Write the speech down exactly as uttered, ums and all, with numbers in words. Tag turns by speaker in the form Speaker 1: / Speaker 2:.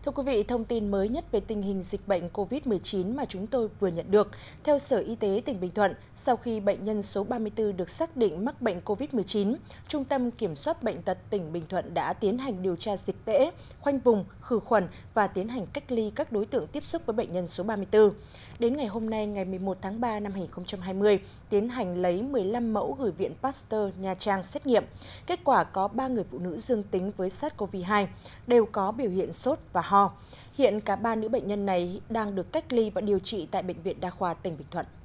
Speaker 1: Thưa quý vị, thông tin mới nhất về tình hình dịch bệnh covid mười chín mà chúng tôi vừa nhận được. Theo Sở Y tế tỉnh Bình Thuận, sau khi bệnh nhân số ba mươi tư được xác định mắc bệnh covid mười chín, Trung tâm Kiểm soát Bệnh tật tỉnh Bình Thuận đã tiến hành điều tra dịch tễ, khoanh vùng, khử khuẩn và tiến hành cách ly các đối tượng tiếp xúc với bệnh nhân số ba mươi tư. Đến ngày hôm nay, ngày mười một tháng ba năm hai nghìn không trăm hai mươi, tiến hành lấy mười lăm mẫu gửi Viện Pasteur Nha Trang xét nghiệm. Kết quả có ba người phụ nữ dương tính với SARS-xê o vê hai, đều có biểu hiện sốt và ho. Hiện cả ba nữ bệnh nhân này đang được cách ly và điều trị tại Bệnh viện Đa khoa tỉnh Bình Thuận.